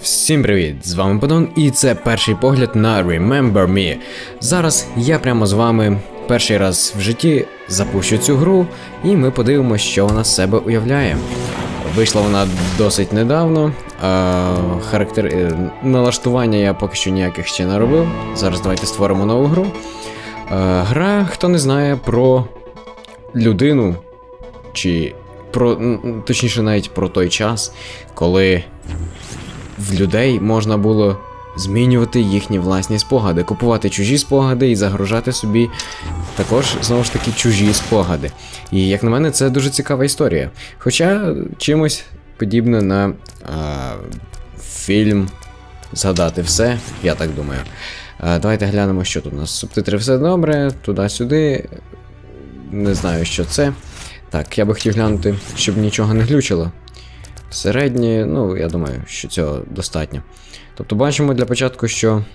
Всім привіт! З вами Падон, і це перший погляд на Remember Me. Зараз я прямо з вами перший раз в житті запущу цю гру, і ми подивимося, що вона з себе уявляє. Вийшла вона досить недавно, налаштування я поки що ніяких ще не робив. Зараз давайте створимо нову гру. Гра, хто не знає, про людину, чи точніше навіть про той час, коли в людей можна було змінювати їхні власні спогади, купувати чужі спогади і загружати собі також, знову ж таки, чужі спогади. І, як на мене, це дуже цікава історія. Хоча чимось подібне на фільм «Згадати все», я так думаю. Давайте глянемо, що тут у нас. Субтитри все добре, туди-сюди. Не знаю, що це. Так, я би хотів глянути, щоб нічого не глючило. Середні, ну, я думаю, що цього достатньо. Тобто бачимо для початку, що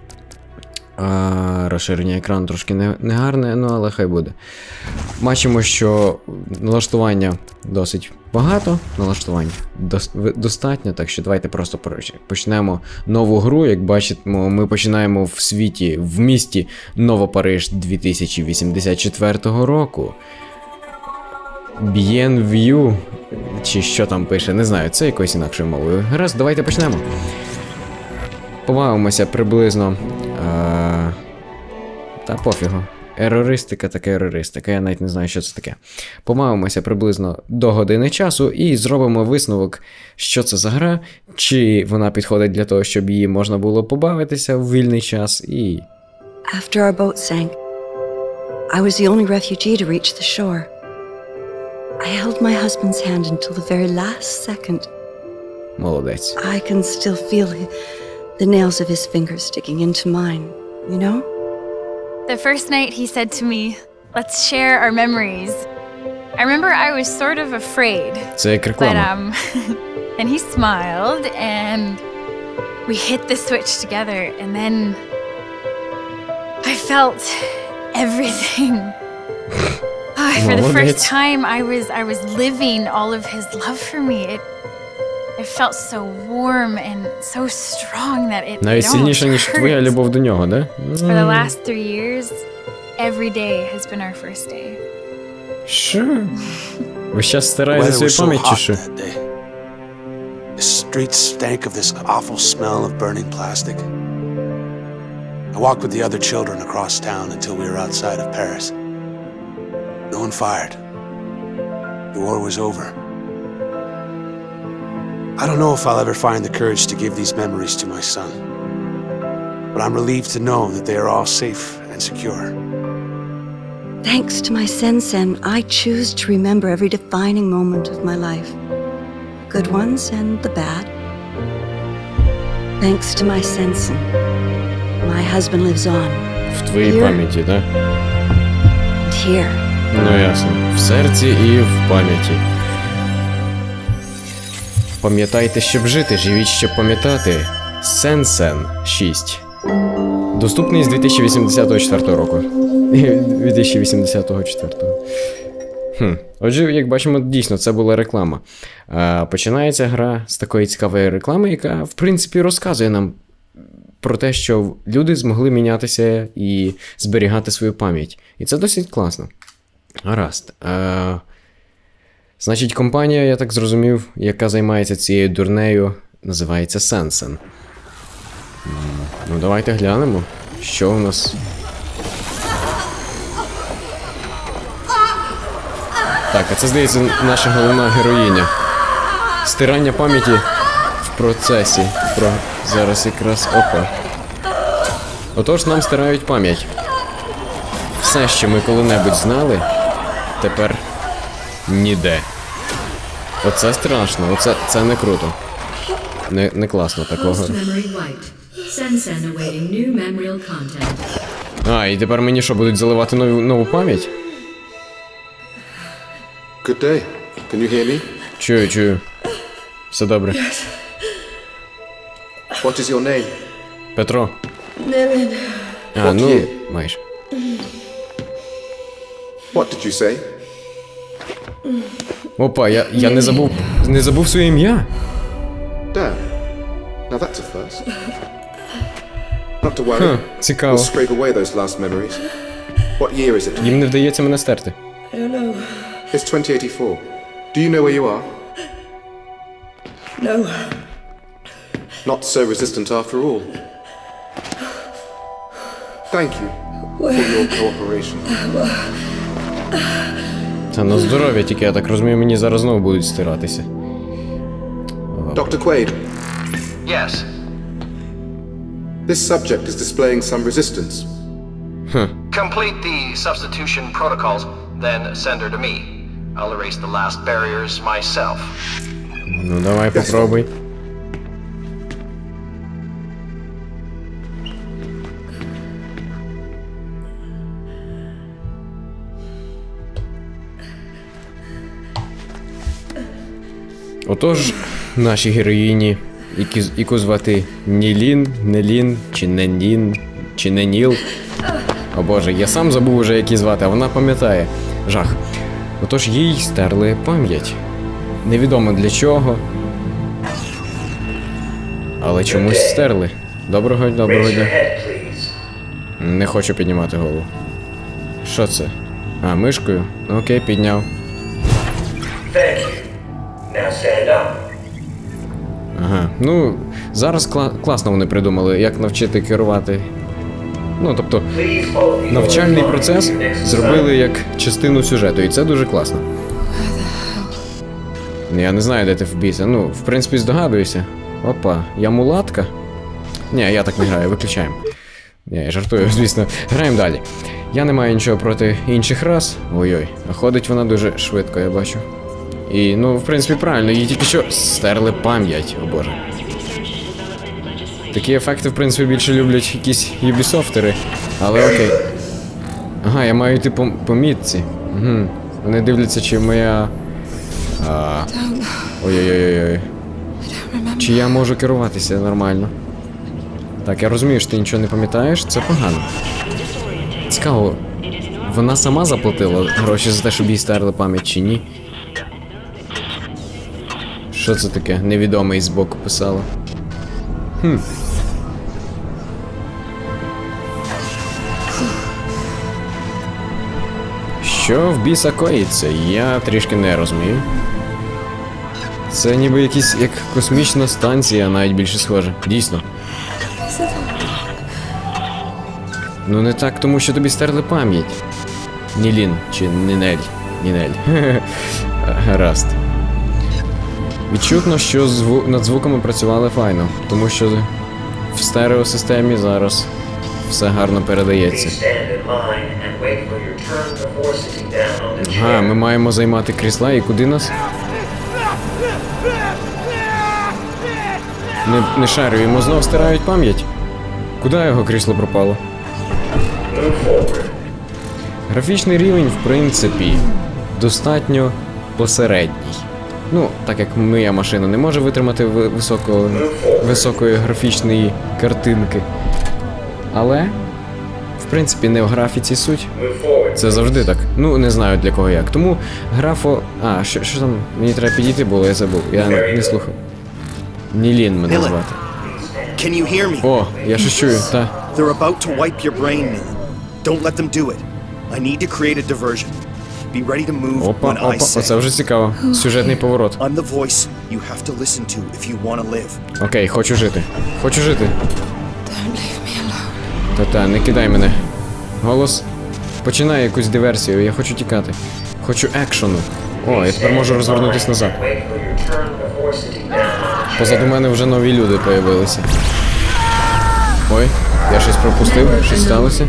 розширення екрану трошки не гарне, ну, але хай буде. Бачимо, що налаштування досить багато, налаштувань достатньо, так що давайте просто почнемо нову гру. Як бачимо, ми починаємо в місті Новопариж 2084 року. Bienvenue, чи що там пише, не знаю, це якоюсь інакшою мовою. Гаразд, давайте почнемо. Побавимося приблизно. Та пофігу. Ерористика, така ерористика, я навіть не знаю, що це таке. Побавимося приблизно до години часу і зробимо висновок, що це за гра, чи вона підходить для того, щоб її можна було побавитися в вільний час, і... After our boat sank, I was the only refugee to reach the shore. I held my husband's hand until the very last second. Молодець. I can still feel the nails of his fingers sticking into mine, you know? The first night he said to me, "Let's share our memories." I remember I was sort of afraid. Це як But реклама. then he smiled and we hit the switch together and then I felt everything. For the first time I was living all of his love for me. It felt so warm and so strong that it Навіть сильніше, ніж твоя любов до нього, да? For the last 3 years, every day has been our first day. Що? Ви щас стираєте свою пам'ять, чи що? The streets stank of this awful smell of burning plastic. I walked with the other children across town until we were outside of Paris. No one fired. The war was over. I don't know if I'll ever find the courage to give these memories to my son. But I'm relieved to know that they are all safe and secure. Thanks to my Sen-Sen, I choose to remember every defining moment of my life. The good ones and the bad. Thanks to my Sen-Sen, my husband lives on. В твоїй пам'яті, так? And here. Ну ясно. В серці і в пам'яті. Пам'ятайте, щоб жити, живіть, щоб пам'ятати. Sen-Sen 6. Доступний з 2084 року. 2084. Отже, як бачимо, дійсно, це була реклама. Починається гра з такої цікавої реклами, яка, в принципі, розказує нам про те, що люди змогли мінятися і зберігати свою пам'ять. І це досить класно. Гаразд. Значить, компанія, я так зрозумів, яка займається цією дурнею, називається Sen-Sen. Ну, давайте глянемо, що у нас. Так, а це, здається, наша головна героїня. Стирання пам'яті в процесі. Зараз якраз, опа. Отож, нам стирають пам'ять. Все, що ми коли-небудь знали, тепер ніде. Оце страшно, це не круто. Не класно такого. І тепер мені що, будуть заливати нову пам'ять? Good day. Can you hear me? Чую. Все добре. Yes. What is your name? Петро. Nevin. Ну, майже. What did you say? Опа, я не забув своє ім'я. Dan. Now that's a first. Not to worry. Цікаво. We'll scrape away those last memories. What year is it? Їм не вдається мене стерти. I don't know. It's 2084. Do you know where you are? No. Not so resistant after all. Thank you for your cooperation. Та на здоров'я тільки, я так розумію, мені зараз знову будуть стиратися. Dr. Quaid, Yes. this subject is displaying some resistance. Complete the substitution protocols, then send her to me. I'll erase the last barriers myself. Ну давай попробуй. Отож, нашій героїні, яку звати Нілін, Нелін, чи Ненін, чи Неніл. О боже, я сам забув уже, як її звати, а вона пам'ятає. Жах. Отож, їй стерли пам'ять. Невідомо для чого. Але чомусь стерли. Доброго дня. Не хочу піднімати голову. Що це? А, мишкою? Окей, підняв. Ага, ну, зараз класно вони придумали, як навчити керувати. Ну, тобто, навчальний процес зробили як частину сюжету, і це дуже класно. Я не знаю, де ти вбійся. Ну, в принципі, здогадуюся. Опа, я мулатка? Ні, я так не граю, виключаємо. Ні, я жартую, звісно. Граємо далі. Я не маю нічого проти інших рас. Ой-ой, а ходить вона дуже швидко, я бачу. І, ну, в принципі, правильно, їй тільки що стерли пам'ять, о боже. Такі ефекти, в принципі, більше люблять якісь юбісофтери, але окей. Ага, я маю йти по мітці. Угу. Вони дивляться, чи моя... Ой-ой-ой-ой. Чи я можу керуватися нормально? Так, я розумію, що ти нічого не пам'ятаєш, це погано. Цікаво, вона сама заплатила гроші за те, щоб їй стерли пам'ять, чи ні? Що це таке? Невідомий збоку писало. Що в біса коїться? Я трішки не розумію. Це ніби якісь, як космічна станція, навіть більше схоже. Дійсно. Ну не так, тому що тобі стерли пам'ять. Нілін, чи Нінель. Нінель. Гаразд. Відчутно, що над звуками працювали файно, тому що в стереосистемі зараз все гарно передається. Ага, ми маємо займати крісла, і куди нас? Не шарю, йому знов стирають пам'ять. Куди його крісло пропало? Графічний рівень, в принципі, достатньо посередній. Ну, так як моя машина не може витримати високої графічної картинки. Але, в принципі, не в графіці суть. Це завжди так. Ну, не знаю для кого як. Тому графо... А, що там? Мені треба підійти було, я забув. Я не слухав. Нілін мене звати. О, я щось чую, та. They're about to wipe your brain, Nilin. Don't let them do it. I need to create a diversion. Be ready to move when I say. Оце вже цікаво. Сюжетний поворот. I'm the voice you have to listen to if you want to live. Окей, хочу жити. Хочу жити. Don't leave me alone. Та-та, не кидай мене. Голос починає якусь диверсію, я хочу тікати. Хочу екшону. О, я тепер можу розвернутися назад. Позаду мене вже нові люди появилися. Ой, я щось пропустив, щось сталося.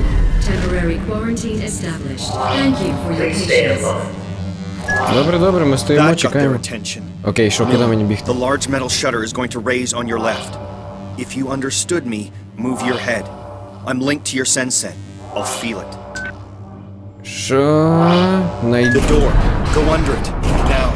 Добре, ми стоїмо, That got their чекаємо. attention. Окей, що, куди мені бігти? The large metal shutter is going to raise on your left. If you understood me, move your head. I'm linked to your sense. I'll feel it. Що? The door. Go under it. Now.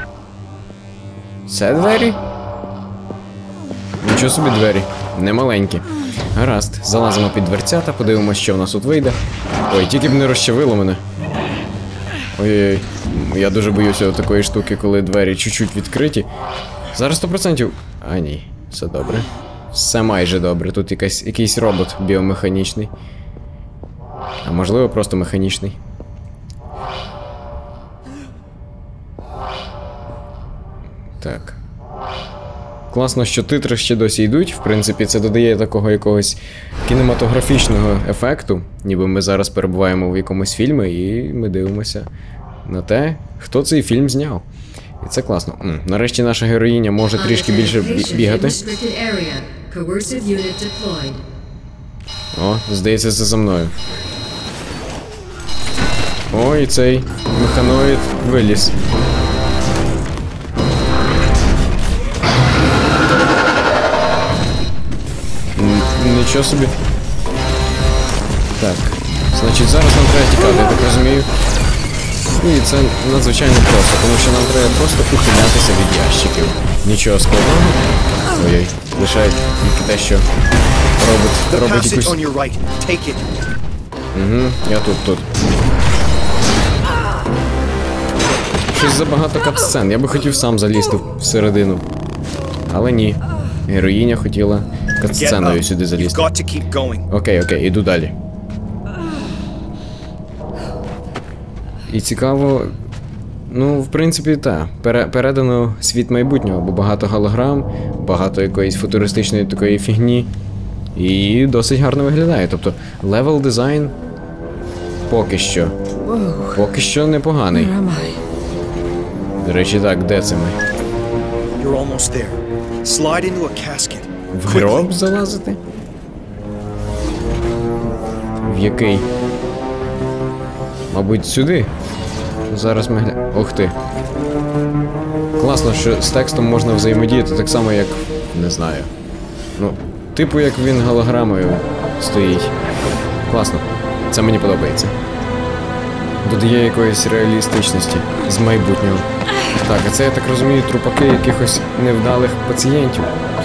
Це двері? Нічого собі двері. Немаленькі. Гаразд, залазимо під дверцята, подивимося, що в нас тут вийде. Ой, тільки б не розчавило мене. Ой-ой-ой. Я дуже боюся такої штуки, коли двері чуть-чуть відкриті. Зараз 100%. А ні, все добре. Все майже добре. Тут якийсь робот біомеханічний. А можливо, просто механічний. Так. Класно, що титри ще досі йдуть. В принципі, це додає такого якогось кінематографічного ефекту. Ніби ми зараз перебуваємо в якомусь фільмі і ми дивимося на те, хто цей фільм зняв. І це класно. Нарешті наша героїня може трішки більше бігати. О, здається, це за мною. Ой, цей механоїд виліз. Нічого собі. Так, значить зараз нам треба тікати, я так розумію. І це надзвичайно просто, тому що нам треба просто ухилятися від ящиків. Нічого складного. Ой-ой, лише тільки те, що робить якусь... Я тут. Щось забагато катсцен, я би хотів сам залізти всередину. Але ні, героїня хотіла катсценою сюди залізти. Окей, іду далі. І цікаво, ну, в принципі, так. Передано світ майбутнього, бо багато голограм, багато якоїсь футуристичної такої фігні. І досить гарно виглядає. Тобто, левел дизайн поки що непоганий. До речі, так, де це ми? В гроб залазити? В який? Мабуть, сюди. Зараз ми глянемо. Ох ти. Класно, що з текстом можна взаємодіяти так само, як... не знаю. Ну, типу, як він голограмою стоїть. Класно. Це мені подобається. Додає якоїсь реалістичності з майбутнього. Так, а це, я так розумію, трупаки якихось невдалих пацієнтів.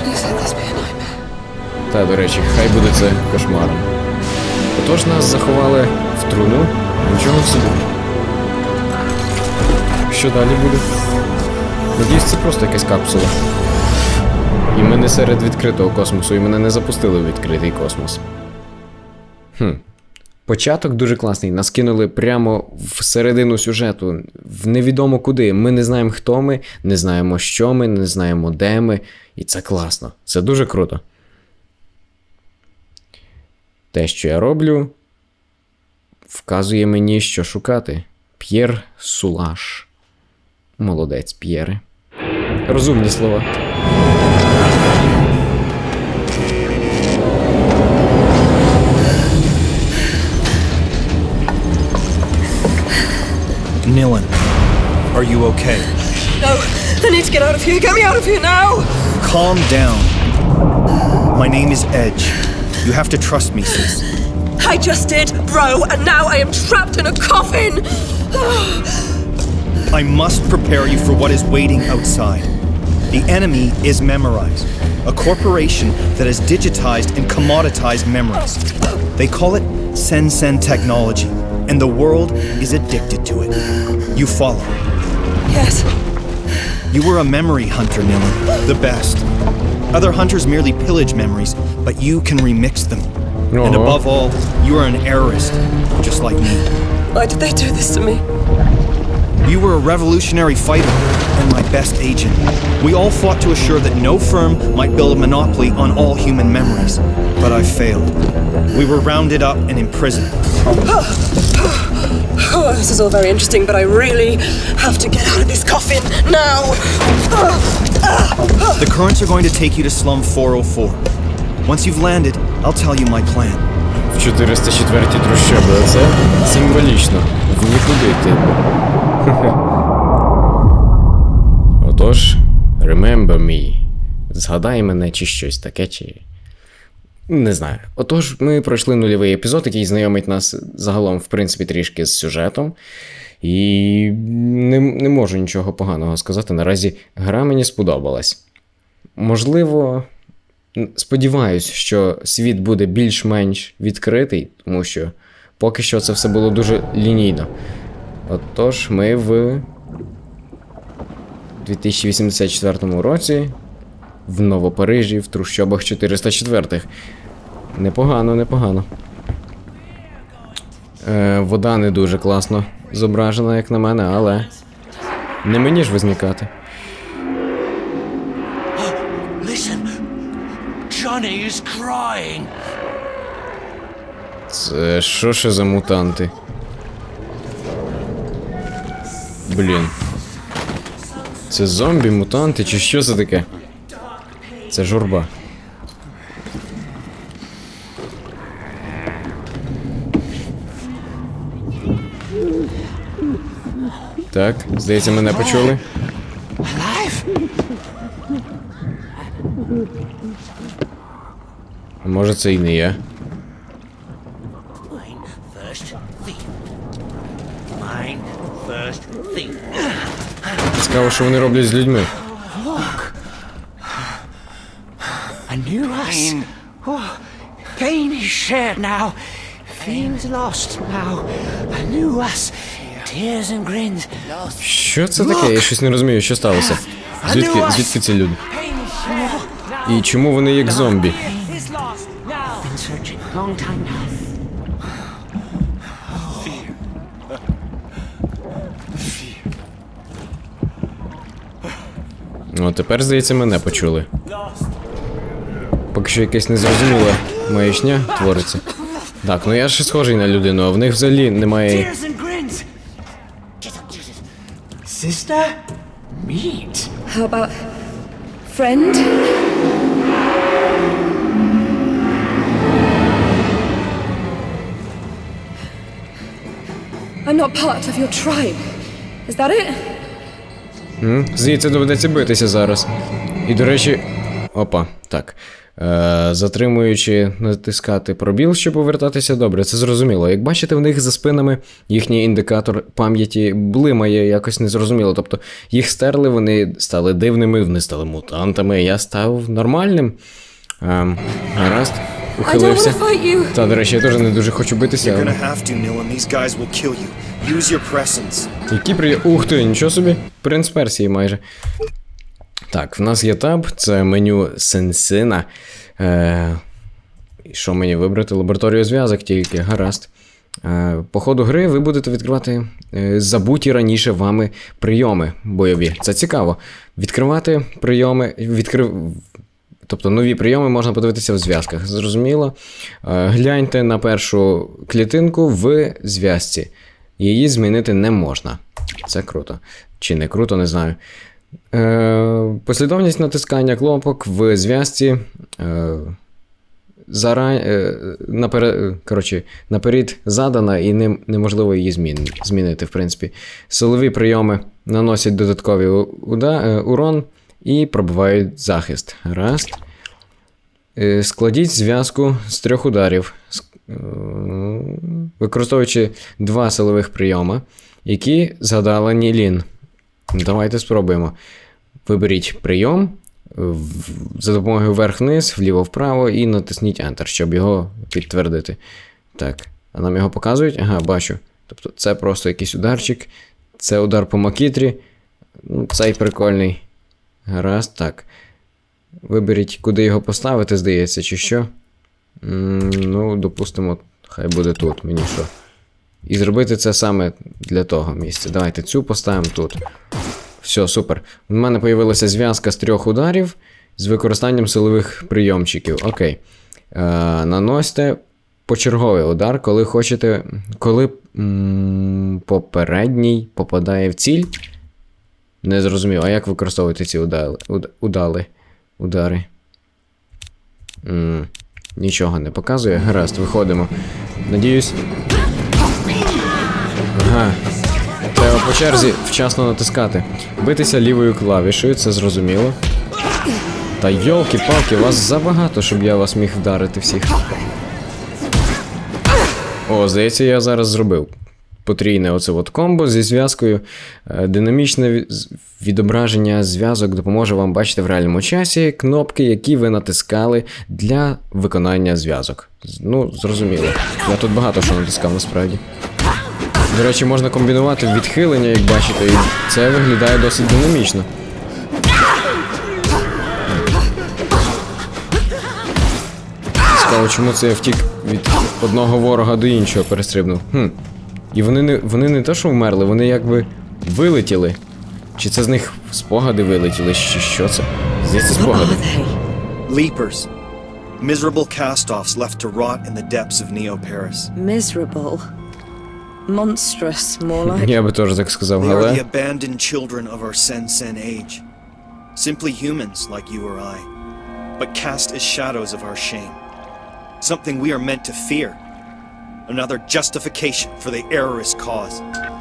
Та, до речі, хай буде це кошмаром. Отож нас заховали в труну. Нічого собі. Що далі буде? Надіюсь, це просто якась капсула. І ми не серед відкритого космосу, і мене не запустили в відкритий космос. Початок дуже класний. Нас кинули прямо всередину сюжету, в невідомо куди. Ми не знаємо, хто ми, не знаємо, що ми, не знаємо, де ми. І це класно. Це дуже круто. Те, що я роблю, вказує мені, що шукати. П'єр Сулаш. Молодець, П'єре. Розумні слова. Nilin, are you okay? No, I need to get out of here. Get me out of here now! Calm down. My name is Edge. You have to trust me, sis. I just did, bro, and now I am trapped in a coffin! I must prepare you for what is waiting outside. The enemy is Memorize, a corporation that has digitized and commoditized memories. They call it Sen technology, and the world is addicted to it. You follow? Yes. You were a memory hunter, Nilin, the best. Other hunters merely pillage memories, but you can remix them. And above all, you are an errorist, just like me. Why did they do this to me? You were a revolutionary fighter and my best agent. We all fought to assure that no firm might build a monopoly on all human memories. But I failed. We were rounded up and imprisoned. Oh, this is all very interesting, but I really have to get out of this coffin now! The currents are going to take you to Slum 404. Once you've landed, I'll tell you my plan. В 404-й трущоби, а це символічно. В нікуди йти. Отож, remember me. Згадай мене, чи щось таке, чи... Не знаю. Отож, ми пройшли нульовий епізод, який знайомить нас загалом, в принципі, трішки з сюжетом. І не можу нічого поганого сказати. Наразі гра мені сподобалась. Можливо, сподіваюсь, що світ буде більш-менш відкритий, тому що поки що це все було дуже лінійно. Отож, ми в 2084 році в Новопарижі, в трущобах 404-х. Непогано, непогано. Вода не дуже класно зображена, як на мене, але не мені ж визникати. Це що ще за мутанти? Блін. Це зомбі-мутанти чи що це таке? Це журба. Так, здається, мене почули. А може це і не я? Цікаво, що вони роблять з людьми. Pain is shared now. Feelings lost now. A new us. Tears and grins. Що це таке? Я щось не розумію, що сталося. Звідки ці люди? І чому вони як зомбі? О, тепер, здається, мене почули. Поки що якась незрозуміла маячня твориться. Так, ну я ще схожий на людину, а в них взагалі немає... Sister? Meet. How about friend? I'm not part of your tribe. Is that it? Здається, доведеться битися зараз. І, до речі... Опа, так. Затримуючи натискати пробіл, щоб повертатися, добре, це зрозуміло. Як бачите, в них за спинами їхній індикатор пам'яті блимає якось незрозуміло. Тобто їх стерли, вони стали дивними, вони стали мутантами, я став нормальним. Гаразд, ухилився. Та, до речі, я теж не дуже хочу битися. Які Ух ти, нічого собі. Принц Персії майже. Так, в нас є таб, це меню Сенсина. Що мені вибрати? Лабораторію зв'язок тільки, гаразд. По ходу гри ви будете відкривати забуті раніше вами прийоми бойові. Це цікаво. Відкривати прийоми, тобто нові прийоми можна подивитися в зв'язках. Зрозуміло. Гляньте на першу клітинку в зв'язці. Її змінити не можна. Це круто. Чи не круто, не знаю. Послідовність натискання кнопок в зв'язці наперед задана і неможливо її змінити, в принципі. Силові прийоми наносять додатковий урон і пробивають захист. Раз. Складіть зв'язку з 3 ударів, використовуючи 2 силових прийоми, які згадала Нілін. Давайте спробуємо. Виберіть прийом за допомогою вверх-вниз, вліво-вправо і натисніть Enter, щоб його підтвердити. Так, а нам його показують? Ага, бачу. Тобто це просто якийсь ударчик. Це удар по макітрі. Ну, цей прикольний. Гаразд, так. Виберіть, куди його поставити, здається, чи що. Ну, допустимо, хай буде тут, мені що. І зробити це саме для того місця. Давайте цю поставимо тут. Все, супер. У мене появилася зв'язка з 3 ударів з використанням силових прийомчиків. Окей. Наносьте почерговий удар, коли хочете. Коли попередній попадає в ціль. Не зрозумів. А як використовувати ці удари? Нічого не показує. Гаразд, виходимо. Надіюсь. Ага. Треба по черзі вчасно натискати. Битися лівою клавішею, це зрозуміло. Та йолки-палки, вас забагато, щоб я вас міг вдарити всіх. О, здається, я зараз зробив. Потрійне оце от комбо зі зв'язкою. Динамічне відображення зв'язок допоможе вам бачити в реальному часі кнопки, які ви натискали для виконання зв'язок. Ну, зрозуміло. Я тут багато що натискав насправді. До речі, можна комбінувати відхилення, як бачите, і це виглядає досить динамічно. Цікаво, чому це я втік від одного ворога до іншого перестрибнув. І вони не те, що вмерли, вони якби вилетіли. Чи це з них спогади вилетіли, чи що це? Здається, спогади. Leapers. Miserable cast-offs left to rot in the depths of Neo-Paris. Miserable. Monstrous, more like. Я би теж так сказав, They are але... the abandoned children of our Sen-Sen age. Simply humans like you or I, but cast as shadows of our shame. Something we are meant to fear. Another justification for the errorist cause.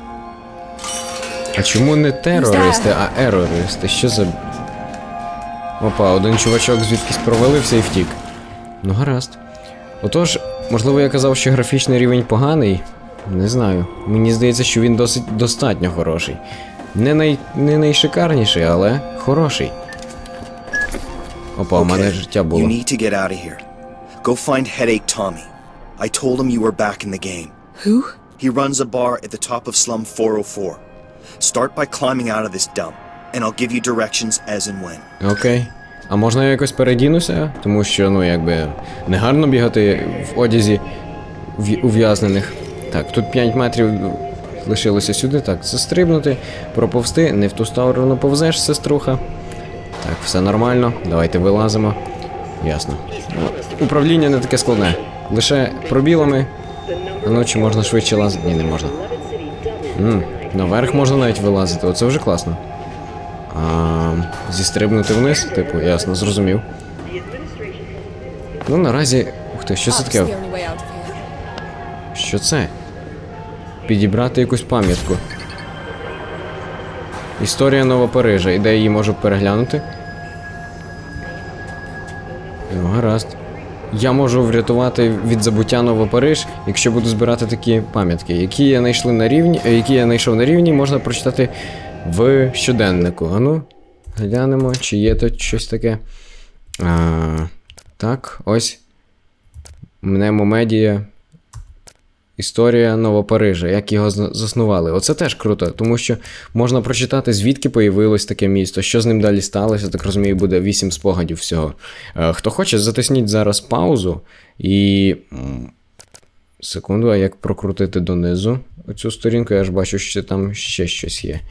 А чому не терористи, а ерористи? Що за... Опа, один чувачок звідкись провалився і втік. Ну гаразд. Отож, можливо, я казав, що графічний рівень поганий? Не знаю. Мені здається, що він досить достатньо хороший. Не найшикарніший, але хороший. Опа, у мене життя було. You need to get out of here. Go find Headache Tommy. I told him you were back in the game. Who? He runs a bar at the top of Slum 404. Start by climbing out of this dump, and I'll give you directions as and when. Окей. А можна я якось передінуся? Тому що, ну, якби, не гарно бігати в одязі ув'язнених. Так, тут 5 метрів лишилося сюди. Так, застрибнути, проповзти, не в ту сторону повзеш, сеструха. Так, все нормально. Давайте вилазимо. Ясно. Управління не таке складне. Лише пробілами. А ну, чи можна швидше лазити? Ні, не можна. Наверх можна навіть вилазити, оце вже класно. Зістрибнути вниз, типу, ясно, зрозумів. Ну, наразі... Ух ти, що це таке? Що це? Підібрати якусь пам'ятку. Історія Новопарижа. І де я її можу переглянути? Ну, гаразд. Я можу врятувати від забуття Новопариж, якщо буду збирати такі пам'ятки. Які я знайшов на рівні, можна прочитати в щоденнику. Ану, глянемо, чи є тут щось таке. Так, ось. Мнемомедія. Історія Новопарижа, як його заснували. Оце теж круто, тому що можна прочитати, звідки появилось таке місто, що з ним далі сталося, так розумію, буде 8 спогадів всього. Хто хоче, затисніть зараз паузу і... Секунду, а як прокрутити донизу оцю сторінку, я ж бачу, що там ще щось є.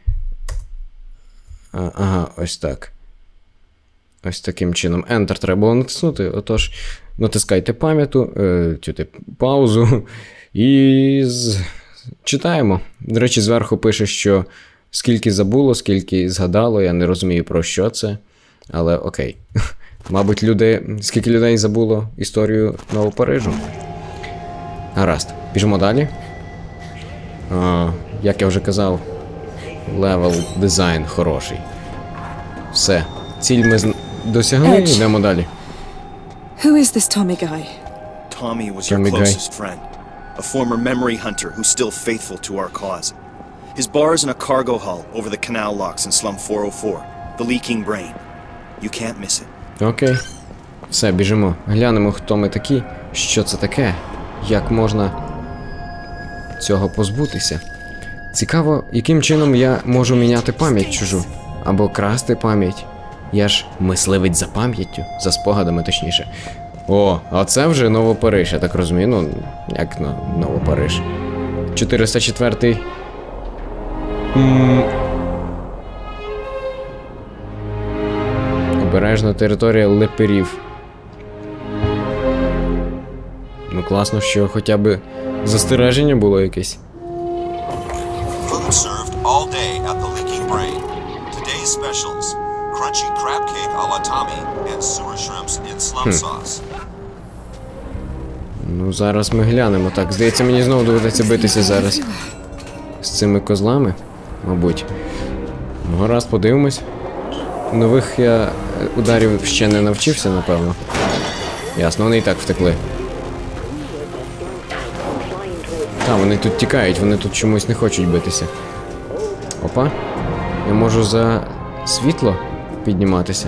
Ага, ось так. Ось таким чином. Enter треба було натиснути, отож, натискайте паузу і читаємо. До речі, зверху пише, що скільки забуло, скільки згадало, я не розумію, про що це, але окей. Мабуть, скільки людей забуло історію Новопарижу. Гаразд, біжимо далі. Як я вже казав, левел дизайн хороший. Все, ціль ми досягли, йдемо далі. Who is this Tommy guy? Tommy was your closest friend, a former memory hunter who's still faithful to our cause. His bar is in a cargo hull over the canal locks in Slum 404, the Leaking Brain. You can't miss it. Окей. Все, біжимо. Глянемо, хто ми такі, що це таке, як можна цього позбутися. Цікаво, яким чином я можу міняти пам'ять чужу, або красти пам'ять. Я ж мисливець за пам'яттю, за спогадами точніше. О, а це вже Новопариж, я так розумію, ну, як Новопариж. 404-й. Обережна територія леперів. Ну, класно, що хоча б застереження було якесь. Food served all day at the Leaking Brain. Today's specials: crunchy crab cake a la Tommy and sewer shrimps in slum sauce. Ну, зараз ми глянемо. Так, здається, мені знову доведеться битися зараз з цими козлами, мабуть. Ну, гаразд, подивимось. Нових я ударів ще не навчився, напевно. Ясно, вони і так втекли. Та, вони тут тікають, вони тут чомусь не хочуть битися. Опа. Я можу за світло підніматися.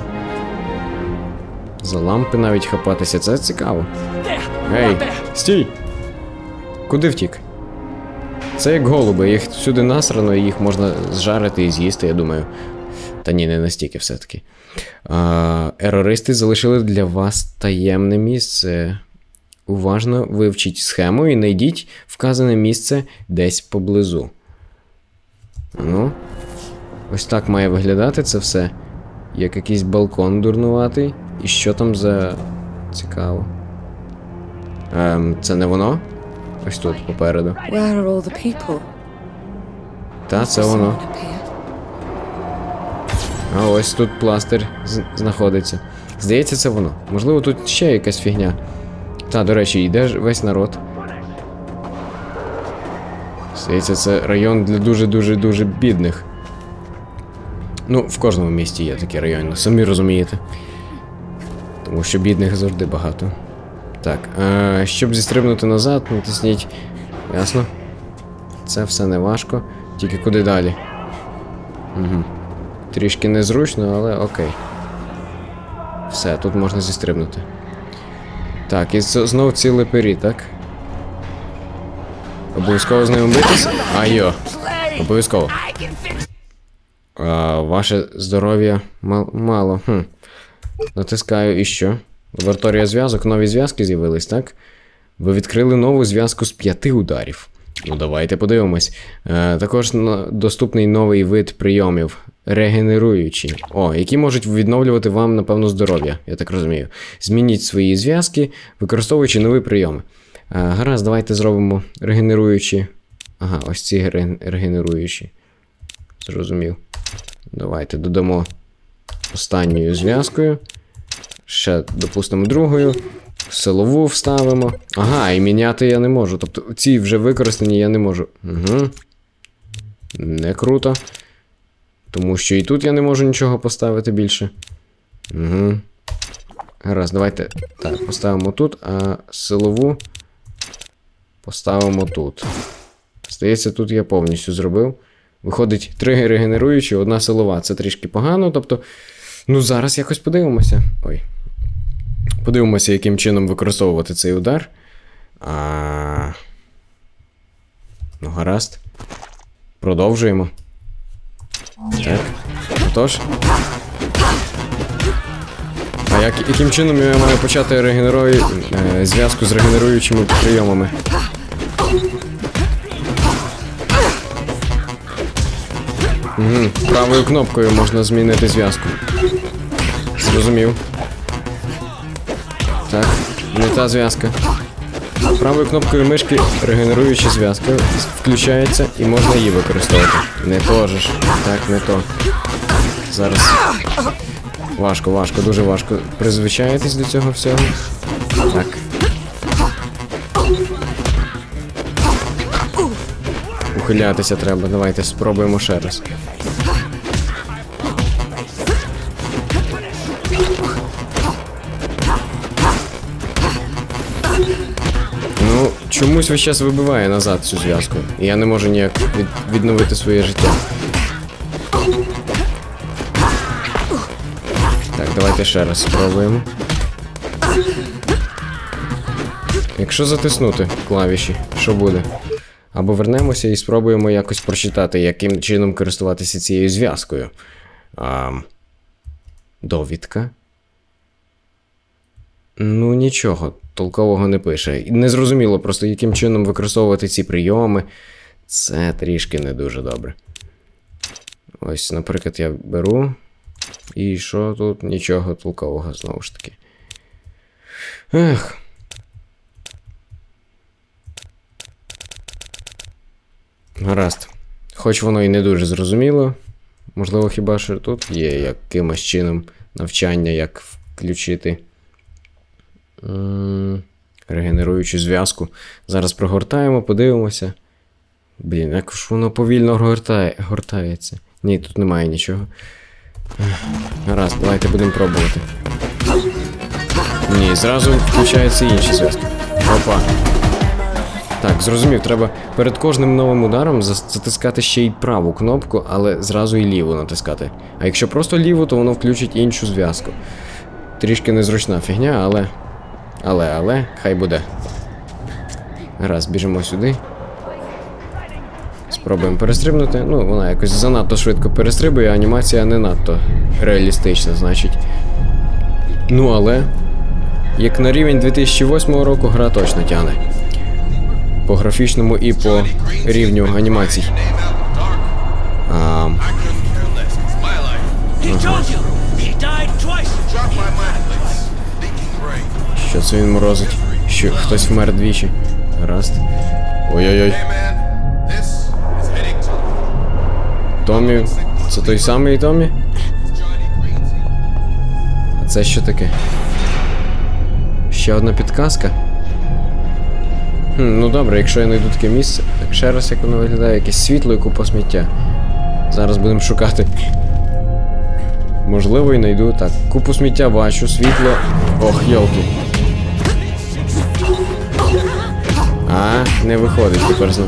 За лампи навіть хапатися, це цікаво. Гей, стій! Куди втік? Це як голуби, їх всюди насрано, і їх можна зжарити і з'їсти, я думаю. Та ні, не настільки все-таки. Ерористи залишили для вас таємне місце. Уважно вивчіть схему і знайдіть вказане місце десь поблизу. Ну, ось так має виглядати це все. Як якийсь балкон дурнуватий. І що там за... цікаво. Це не воно? Ось тут, попереду. Та, це воно. А ось тут пластир знаходиться. Здається, це воно. Можливо, тут ще якась фігня. Та, до речі, йде весь народ. Здається, це район для дуже-дуже-дуже бідних. Ну, в кожному місті є такі райони, самі розумієте. Тому що бідних завжди багато. Так, щоб зістрибнути назад, натисніть. Ясно? Це все не важко. Тільки куди далі? Угу. Трішки незручно, але окей. Все, тут можна зістрибнути. Так, і знову ці лепері, так? Обов'язково з ними битись? Айо. Обов'язково. Ваше здоров'я мало. Натискаю і що? Лабораторія зв'язок, нові зв'язки з'явились, так? Ви відкрили нову зв'язку з 5 ударів. Ну, давайте подивимось. Також доступний новий вид прийомів. Регенеруючі. Які можуть відновлювати вам, напевно, здоров'я, я так розумію. Змініть свої зв'язки, використовуючи нові прийоми. Гаразд, давайте зробимо регенеруючі. Ага, ось ці регенеруючі. Зрозумів. Давайте додамо останньою зв'язкою. Ще, допустимо, другою. Силову вставимо. Ага, і міняти я не можу. Тобто ці вже використані я не можу. Угу. Не круто. Тому що і тут я не можу нічого поставити більше. Угу. Гаразд, давайте так, поставимо тут, а силову поставимо тут. Здається, тут я повністю зробив. Виходить 3 регенеруючі, 1 силова. Це трішки погано, тобто... Ну, зараз якось подивимося. Ой. Подивимося, яким чином використовувати цей удар. Ну, гаразд. Продовжуємо. Так. Отож. А яким чином я маю почати зв'язку з регенеруючими прийомами? Угу. Правою кнопкою можна змінити зв'язку. Зрозумів. Так, не та зв'язка. Правою кнопкою мишки регенеруюча зв'язка включається і можна її використовувати. Не то ж. Так, не то. Зараз. Важко, дуже важко. Призвичаєтесь до цього всього. Так. Ухилятися треба. Давайте спробуємо ще раз. Ну, чомусь весь час вибиває назад цю зв'язку. І я не можу ніяк відновити своє життя. Так, давайте ще раз спробуємо. Якщо затиснути клавіші, що буде? Або вернемося і спробуємо якось прочитати, яким чином користуватися цією зв'язкою. Довідка. Ну, нічого толкового не пише. Незрозуміло просто, яким чином використовувати ці прийоми. Це трішки не дуже добре. Ось, наприклад, я беру. І що тут? Нічого толкового, знову ж таки. Ех. Гаразд. Хоч воно і не дуже зрозуміло. Можливо, хіба що тут є якимось чином навчання, як включити регенеруючу зв'язку. Зараз прогортаємо, подивимося. Блін, як ж воно повільно гортається. Ні, тут немає нічого. Гаразд, давайте будемо пробувати. Ні, зразу включаються інші зв'язки. Опа. Так, зрозумів, треба перед кожним новим ударом затискати ще й праву кнопку, але зразу і ліву натискати. А якщо просто ліву, то воно включить іншу зв'язку. Трішки незручна фігня, але, хай буде. Гаразд, біжимо сюди. Спробуємо перестрибнути. Ну, вона якось занадто швидко перестрибує, анімація не надто реалістична, значить. Ну, але, як на рівень 2008 року, гра точно тягне. По графічному і по рівню анімацій. Ага. Що це він морозить? Що хтось вмер двічі. Гаразд. Ой-ой-ой. Томі. Це той самий Томі? А це що таке? Ще одна підказка? Ну добре, якщо я знайду таке місце. Так, ще раз, як воно виглядає, якесь світло і купа сміття. Зараз будемо шукати. Можливо, і знайду. Так, купу сміття бачу, світло. Ох, йолки. А, не виходить тепер знов.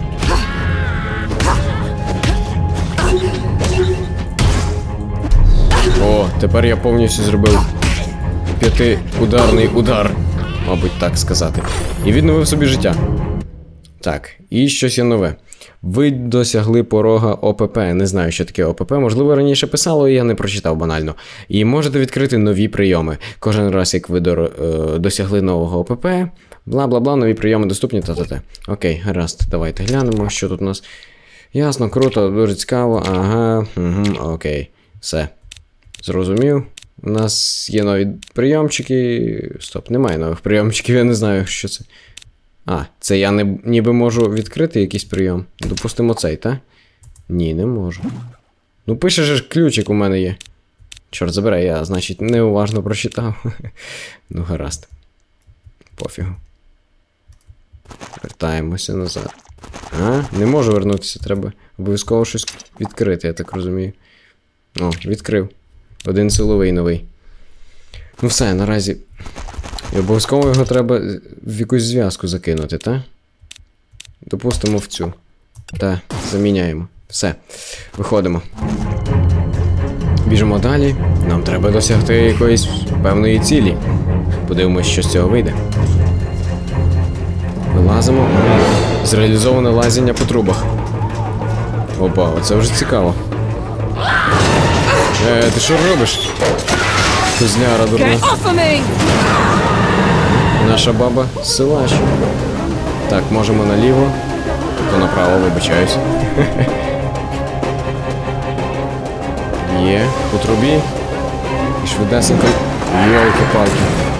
О, тепер я повністю зробив 5-ударний удар, мабуть, так сказати. І відновив собі життя. Так, і щось є нове. Ви досягли порога ОПП. Не знаю, що таке ОПП. Можливо, раніше писало, і я не прочитав банально. І можете відкрити нові прийоми. Кожен раз, як ви досягли нового ОПП, бла-бла-бла, нові прийоми доступні, та-та-та. Окей, гаразд, давайте глянемо, що тут у нас. Ясно, круто, дуже цікаво. Ага, окей, все. Зрозумів. У нас є нові прийомчики. Стоп, немає нових прийомчиків, я не знаю, що це. А, це я ніби можу відкрити якийсь прийом. Допустимо цей, так? Ні, не можу. Ну пише ж ключик у мене є. Чорт забирай, я, значить, неуважно прочитав. Ну гаразд. Пофігу. Вертаємося назад. А, не можу вернутися, треба обов'язково щось відкрити, я так розумію. О, відкрив. Один силовий новий. Ну все, наразі. І обов'язково його треба в якусь зв'язку закинути, так? Допустимо в цю. Так, заміняємо. Все. Виходимо. Біжимо далі. Нам треба досягти якоїсь певної цілі. Подивимось, що з цього вийде. Вилазимо. Зреалізоване лазіння по трубах. Опа, оце вже цікаво. Ти що робиш? Кузняра дурна. Наша баба силач. Так, можемо наліво. То направо, вибачаюсь. Є, по трубі. І швидесенько. Йолки-палки.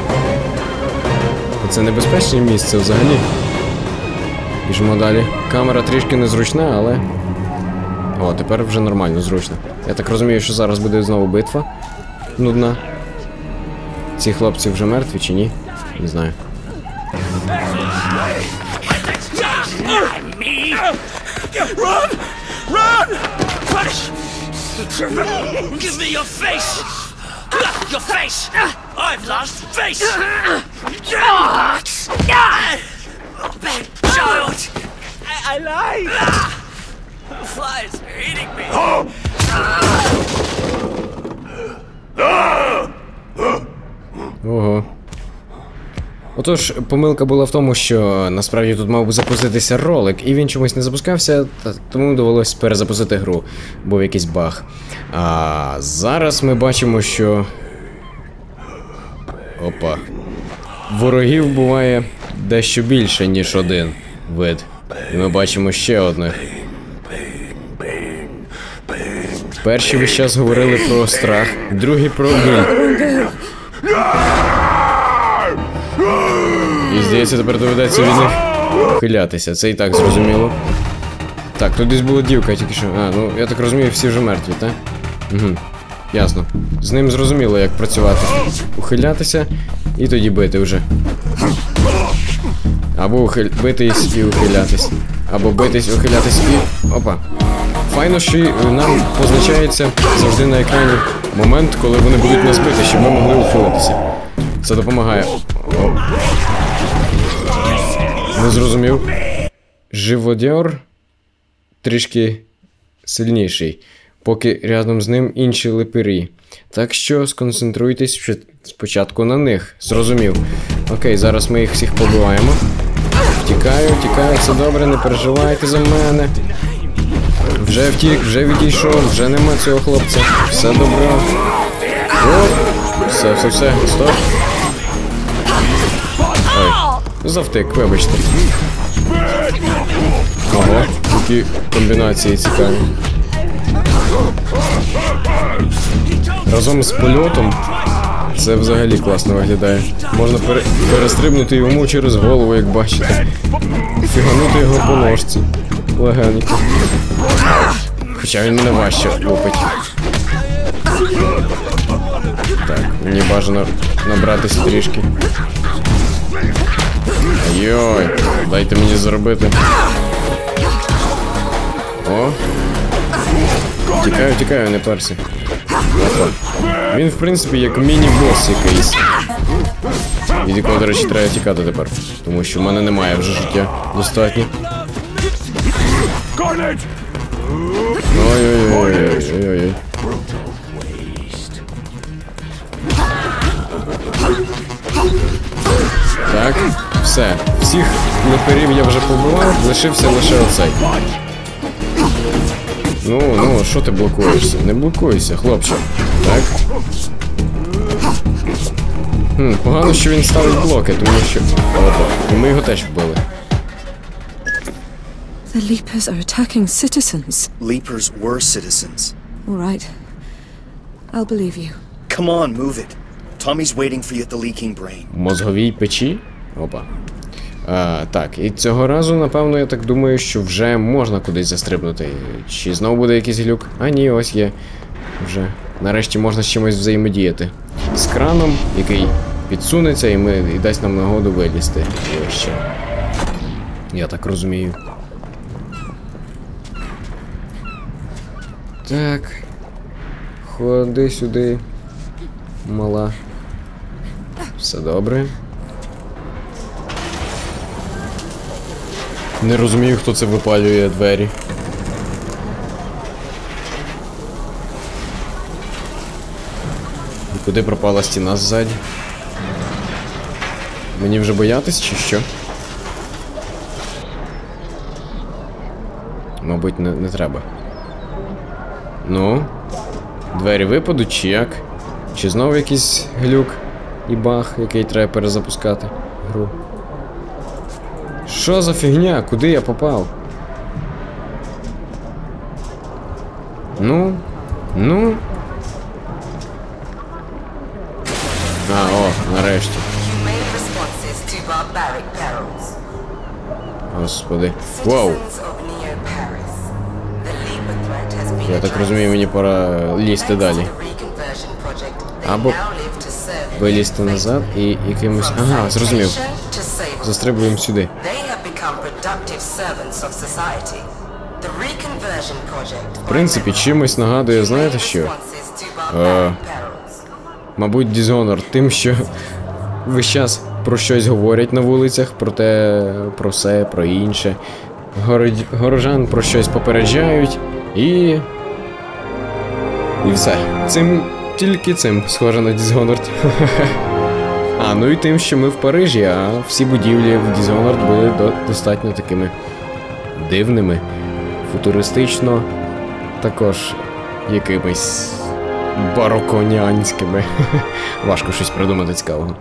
Це небезпечне місце взагалі. Біжимо далі. Камера трішки незручна, але... О, тепер вже нормально, зручно. Я так розумію, що зараз буде знову битва. Нудна. Ці хлопці вже мертві чи ні? Не знаю. Run! Run! Give me your face! Your face! I've lost face! Bad child! I lied! The flies are eating me! Ого. Отож, помилка була в тому, що насправді тут мав би запуститися ролик, і він чомусь не запускався, тому довелося перезапустити гру. Був якийсь баг. А зараз ми бачимо, що... Опа. Ворогів буває дещо більше, ніж один вид. І ми бачимо ще одних. Перші весь час говорили про страх, другі про біль. І здається, тепер доведеться від них ухилятися. Це і так зрозуміло. Так, тут десь була дівка, тільки що... А, ну, я так розумію, всі вже мертві, так? Угу. Ясно. З ним зрозуміло, як працювати. Ухилятися і тоді бити вже. Або битись і ухилятись. Або битись, ухилятись і... Опа. Файно, що нам позначається завжди на екрані момент, коли вони будуть нас бити, щоб ми могли ухилитися. Це допомагає. О. Не зрозумів. Живодьор трішки сильніший, поки рядом з ним інші липирі. Так що сконцентруйтесь спочатку на них. Зрозумів. Окей, зараз ми їх всіх побиваємо. Тікаю, все добре, не переживайте за мене. Вже втік, вже відійшов, вже нема цього хлопця. Все добре. О! Все, стоп. Ой, завтик, вибачте. Ого, які комбінації цікаві. Разом з польотом це взагалі класно виглядає. Можна перестрибнути йому через голову, як бачите. Фіганути його по ножці. Легенько. Хоча він мене важче лупить. Так, мені бажано набратися трішки. Йой, дайте мені зробити. О! Тікаю, не перся. Опа. Він, в принципі, як міні-босс якийсь. Від якого, до речі, треба тікати тепер. Тому що в мене немає вже життя достатньо. Ой-ой-ой. Так, все. Всіх леперів я вже побивав, лишився лише оцей. Ну, що ти блокуєшся? Не блокуйся, хлопче. Так. Погано, що він ставить блоки, тому що... Опа, і ми його теж вбили. The Leapers are attacking citizens. Leapers were citizens. All right. I'll believe you. Come on, move it. Tommy's waiting for you at the leaking brain. Мозговій печі? Опа. Так, і цього разу, напевно, я так думаю, що вже можна кудись застрибнути. Чи знову буде якийсь глюк? А ні, ось є. Вже. Нарешті можна з чимось взаємодіяти. З краном, який підсунеться і дасть нам нагоду вилізти. І ось ще. Я так розумію. Так. Ходи сюди. Мала. Все добре. Не розумію, хто це випалює двері. І куди пропала стіна ззаді? Мені вже боятись, чи що? Мабуть, не треба. Ну? Двері випадуть, чи як? Чи знову якийсь глюк і баг, який треба перезапускати гру? Що за фігня? Куди я попав? Ну? Нарешті. Господи. Вау! Я так розумію, мені пора лізти далі. Або вилізти назад і якимось... Ага, зрозумів. Застрибуємо сюди. В принципі, чимось нагадує, знаєте що? Мабуть, Dishonored тим, що весь час про щось говорять на вулицях, про те, про все, про інше. Горожан про щось попереджають і все. Тільки цим схоже на Dishonored. Ну і тим, що ми в Парижі, а всі будівлі в Dishonored були достатньо такими дивними, футуристично, також якимись бароконянськими. Важко щось придумати цікавого.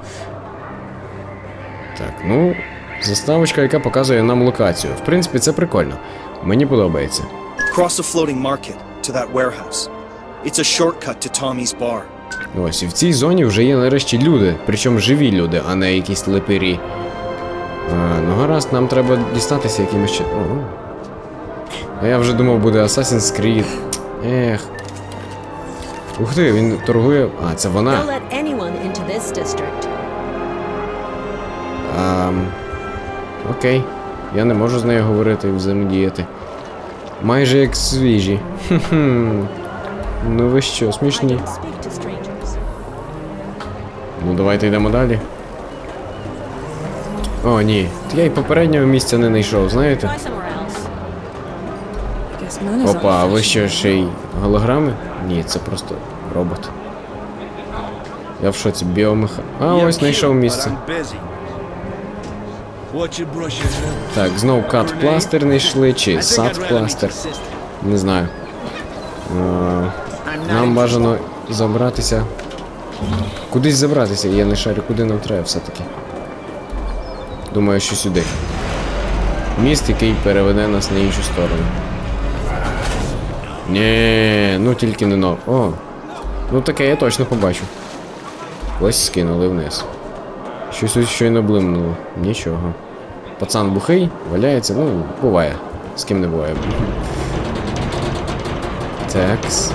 Так, ну, заставочка, яка показує нам локацію. В принципі, це прикольно. Мені подобається. Cross a floating market to that warehouse. It's a shortcut to Tommy's bar. Ось, і в цій зоні вже є нарешті люди, причому живі люди, а не якісь лепері. Ну гаразд, нам треба дістатися якимось чином. А я вже думав, буде Assassin's Creed. Ех. Ух ти, він торгує... це вона. Окей. Я не можу з нею говорити і взаємодіяти. Майже як свіжі. Ну ви що, смішні? Ну давайте йдемо далі. О, ні. Я й попереднього місця не знайшов, знаєте? Опа, а ви що, ще й голограми? Ні, це просто робот. Я в шоці, біомеха... ось знайшов місце. Так, знов кат-пластер знайшли, чи сад-пластер. Не знаю. Нам бажано забратися. Кудись забратися, я не шарю, куди нам треба все-таки. Думаю, що сюди. Міст, який переведе нас на іншу сторону. Ні, ну тільки не но. О, ну таке я точно побачу. Ось скинули вниз. Щось ось щойно блимнуло. Нічого. Пацан бухий, валяється, ну, буває. З ким не буває. Такс.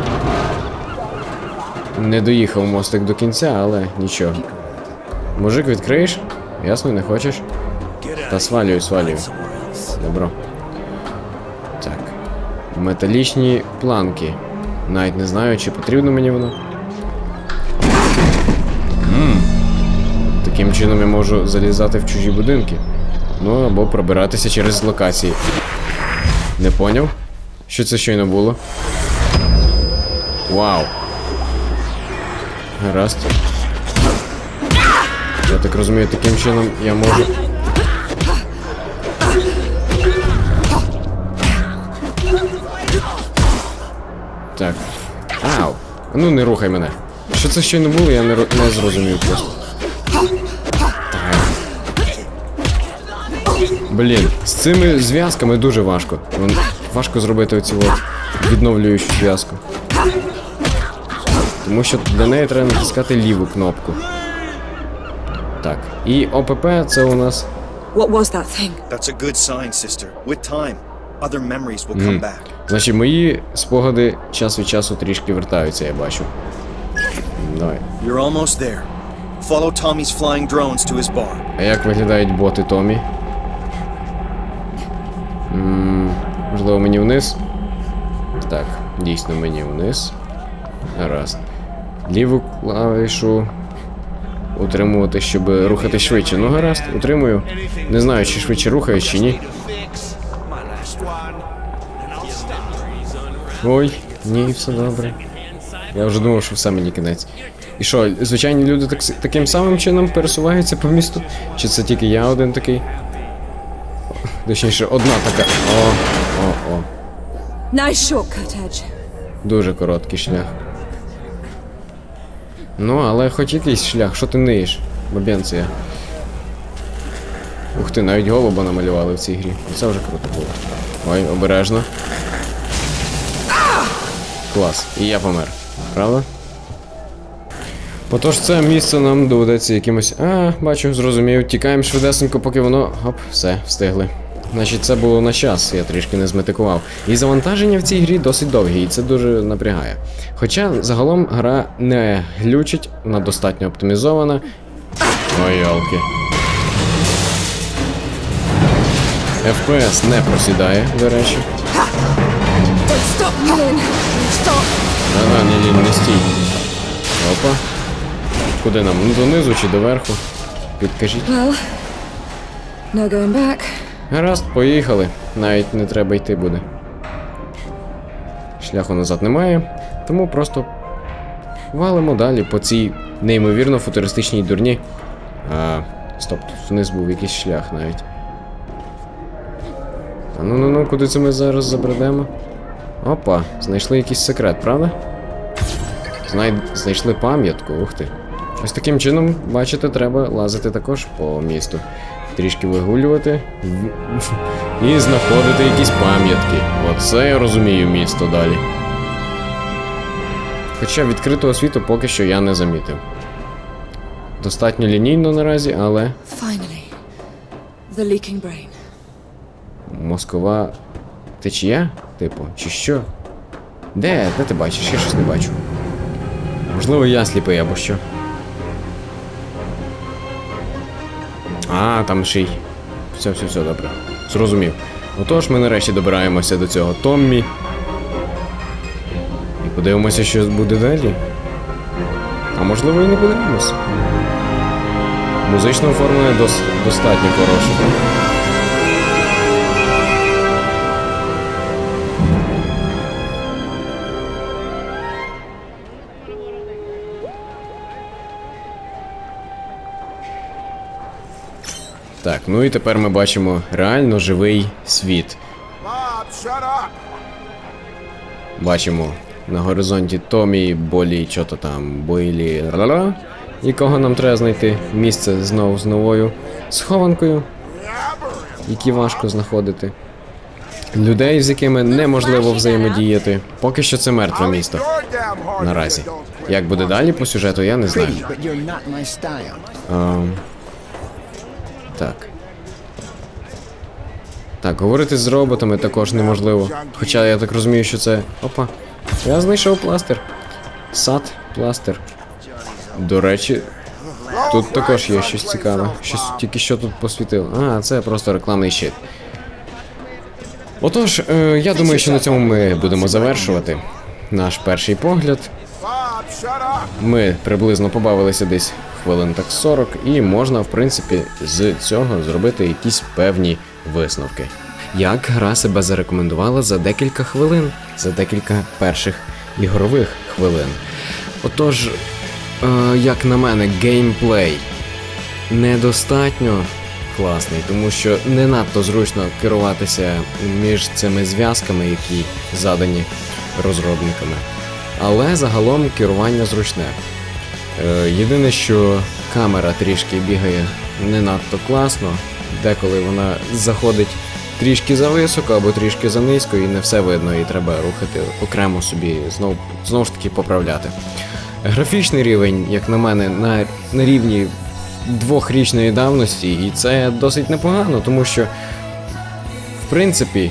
Не доїхав мостик до кінця, але нічого. Мужик, відкриєш? Ясно, не хочеш? Та свалюю, свалюю. Добро. Так. Металічні планки. Навіть не знаю, чи потрібно мені воно. Таким чином я можу залізати в чужі будинки. Ну, або пробиратися через локації. Не поняв? Що це щойно було? Вау. Гаразд. Я так розумію, таким чином я можу... Так. Ау. Ну не рухай мене. Що це щойно було, я не зрозумів просто. Блін, з цими зв'язками дуже важко. Важко зробити оцю от відновлюючу зв'язку. Тому що для неї треба натискати ліву кнопку. Так, і ОПП це у нас... What was that thing? That's a good sign, sister. With time, other memories will come back. Значить, мої спогади час від часу трішки вертаються, я бачу. Давай. You're almost there. Follow Tommy's flying drones to his bar. А як виглядають боти Томі? Можливо, мені вниз? Так, дійсно мені вниз. Гаразд. Ліву клавішу утримувати, щоб рухати швидше. Ну гаразд, утримую. Не знаю, чи швидше рухаюсь, чи ні. Ой, ні, все добре. Я вже думав, що все, мені кінець. І що, звичайні люди таким самим чином пересуваються по місту? Чи це тільки я один такий? Точніше, одна така. О. Nice shortcut, Edge. Дуже короткий шлях. Ну, але хоч якийсь шлях, що ти ниєш? Бабенція. Ух ти, навіть голуба намалювали в цій грі. Це вже круто було. Ой, обережно. Клас. І я помер. Правда? Отож, це місце нам доведеться якимось... бачу, зрозумів. Тікаємо швидесенько, поки воно... Оп, все, встигли. Значить, це було на час, я трішки не зметикував. І завантаження в цій грі досить довгі, і це дуже напрягає. Хоча, загалом, гра не глючить, вона достатньо оптимізована. Ой, ялки. FPS не просідає, до речі. Ага, не стій. Опа. Куди нам? Ну, донизу чи доверху? Підкажіть. Well, no going back. Гаразд, поїхали. Навіть не треба йти буде. Шляху назад немає, тому просто валимо далі по цій неймовірно футуристичній дурні. Стоп, тут вниз був якийсь шлях навіть. Ну, куди це ми зараз забредемо? Опа, знайшли якийсь секрет, правда? Знайшли пам'ятку, ух ти. Ось таким чином, бачите, треба лазити також по місту. Трішки вигулювати і знаходити якісь пам'ятки. Оце я розумію місто далі. Хоча відкритого світу поки що я не замітив. Достатньо лінійно наразі, але... Finally. The leaking brain. Мозкова течія? Типу, чи що? Де ти бачиш? Я щось не бачу. Можливо, я сліпий або що. Там ще й... Все, добре. Зрозумів. Отож, ми нарешті добираємося до цього Томмі. І подивимося, що буде далі. А можливо і не подивимося. Музичне оформлення достатньо хороше. Так, ну і тепер ми бачимо реально живий світ. Бачимо на горизонті Томі, Болі, чого-то там, Бойлі, ла-ла-ла. Якого нам треба знайти місце знову з новою схованкою, які важко знаходити. Людей, з якими неможливо взаємодіяти. Поки що це мертве місто. Наразі. Як буде далі по сюжету, я не знаю. Так. Так, говорити з роботами також неможливо. Хоча я так розумію, що це... Опа. Я знайшов пластир. Сад, пластир. До речі, тут також є щось цікаве. Щось тільки що тут посвітило. А, це просто рекламний щит. Отож, я думаю, що на цьому ми будемо завершувати наш перший погляд. Ми приблизно побавилися десь хвилин так 40, і можна, в принципі, з цього зробити якісь певні висновки. Як гра себе зарекомендувала за декілька хвилин, за декілька перших ігрових хвилин. Отож, як на мене, геймплей недостатньо класний, тому що не надто зручно керуватися між цими зв'язками, які задані розробниками. Але загалом керування зручне. Єдине, що камера трішки бігає не надто класно, деколи вона заходить трішки зависоко або трішки занизько, і не все видно, і треба рухати окремо собі, знову ж таки поправляти. Графічний рівень, як на мене, на рівні 2-річної давності, і це досить непогано, тому що, в принципі,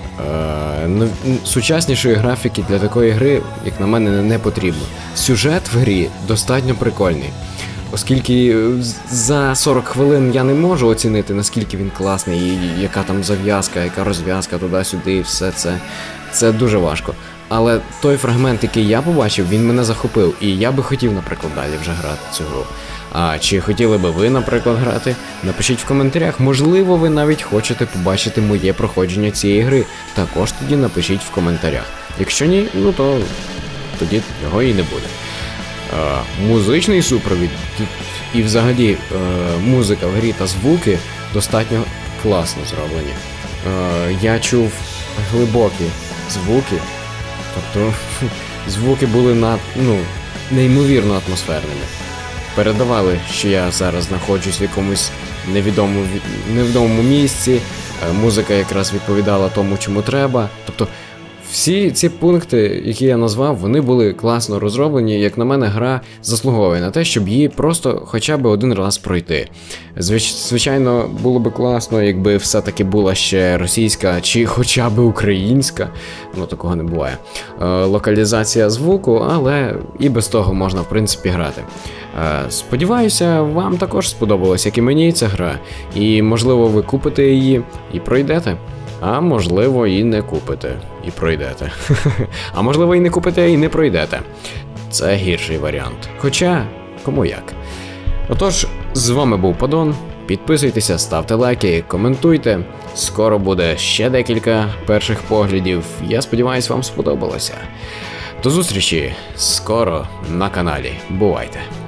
сучаснішої графіки для такої гри, як на мене, не потрібно. Сюжет в грі достатньо прикольний. Оскільки за 40 хвилин я не можу оцінити, наскільки він класний, і яка там зав'язка, яка розв'язка туди-сюди, все це. Це дуже важко. Але той фрагмент, який я побачив, він мене захопив. І я би хотів, наприклад, далі вже грати цю гру. А чи хотіли би ви, наприклад, грати? Напишіть в коментарях. Можливо, ви навіть хочете побачити моє проходження цієї гри. Також тоді напишіть в коментарях. Якщо ні, ну то тоді його і не буде. Музичний супровід і взагалі музика в грі та звуки достатньо класно зроблені. Я чув глибокі звуки, тобто звуки були неймовірно атмосферними. Передавали, що я зараз знаходжусь в якомусь невідомому місці, музика якраз відповідала тому, чому треба. Тобто всі ці пункти, які я назвав, вони були класно розроблені. Як на мене, гра заслуговує на те, щоб її просто хоча б один раз пройти. Звичайно, було б класно, якби все-таки була ще російська чи хоча б українська, ну такого не буває, локалізація звуку, але і без того можна, в принципі, грати. Сподіваюся, вам також сподобалась, як і мені, ця гра, і, можливо, ви купите її і пройдете. А можливо, і не купите, і пройдете. А можливо, і не купите, і не пройдете. Це гірший варіант. Хоча, кому як. Отож, з вами був Падон. Підписуйтеся, ставте лайки, коментуйте. Скоро буде ще декілька перших поглядів. Я сподіваюся, вам сподобалося. До зустрічі скоро на каналі. Бувайте!